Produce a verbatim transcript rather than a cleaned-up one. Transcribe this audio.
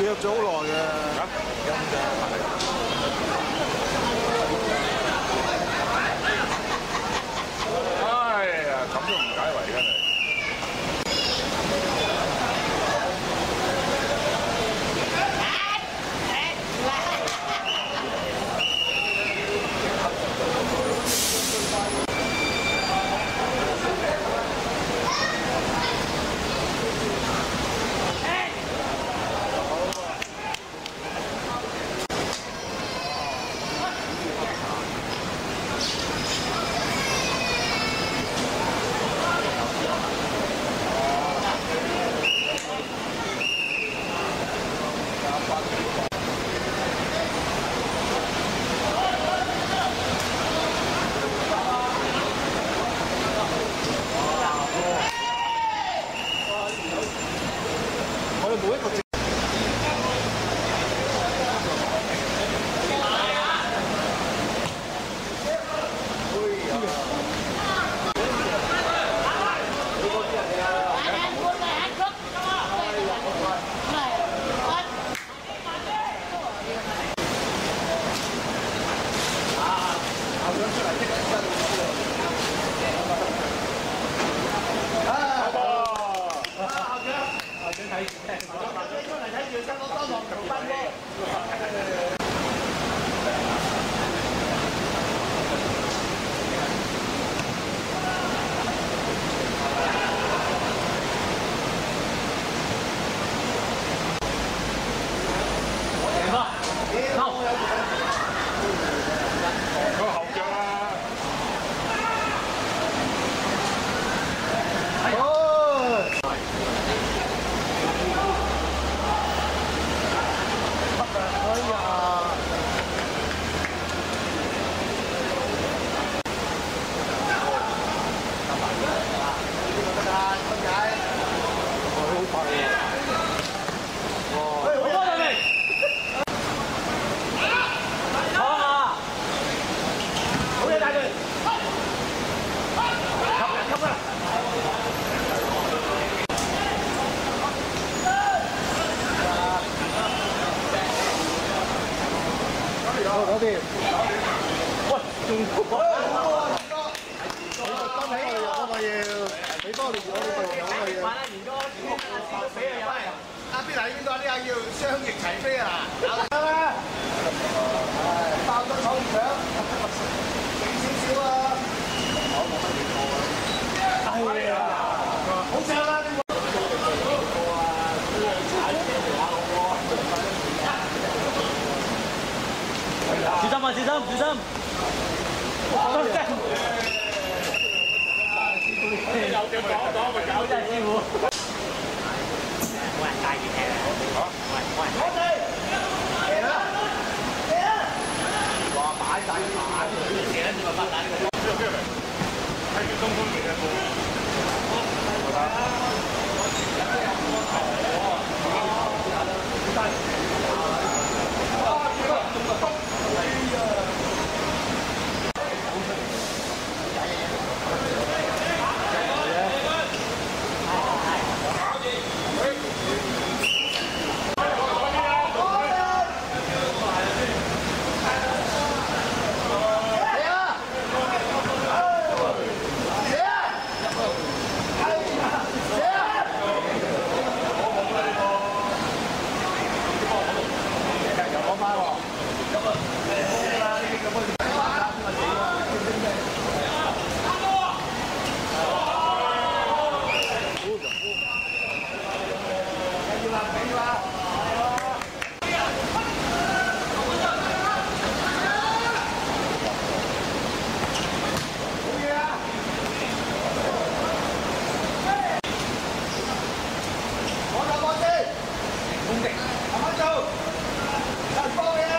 約咗好耐嘅。嚇？咁哎呀，咁都唔解圍真係。 我哋冇一個正。嗰邊，喂，仲高啊！你特登俾我哋入啊嘛要，俾多我哋我哋隊友啊嘛要。玩啦，元哥，俾佢入嚟。阿邊嗱呢邊個呢下要雙翼齊飛啊！搞得啦！係爆咗手唔響，勁少少啊！我冇乜嘢過啊！哎呀，好正啦！小心啊！小心，小心！有條講講咪搞真係師傅。冇人介意嘅。嚇？冇人冇人。我哋嚟啦！嚟啦！哇！擺曬擺，射得點啊？發彈呢個。邊個邊個嚟？係條東風嚟嘅。好啦。慢慢做，慢慢做，再幫你。